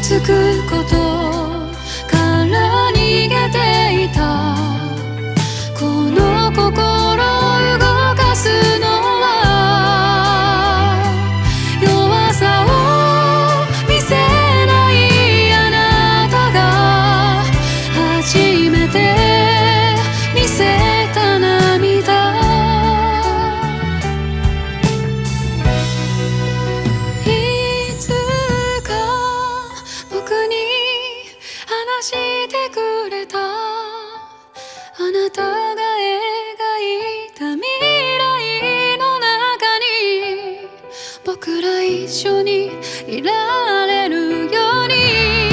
つくことから逃げていた。この心を動かすのは弱さを見せないあなたが初めて見せた涙。いつか僕に話してくれたあなたが描いた未来の中に僕ら一緒にいられるように。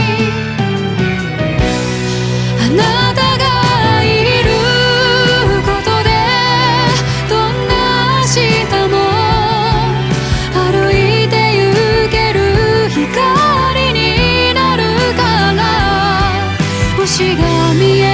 あなたがいることでどんな明日も歩いて行ける光になるから。星が見え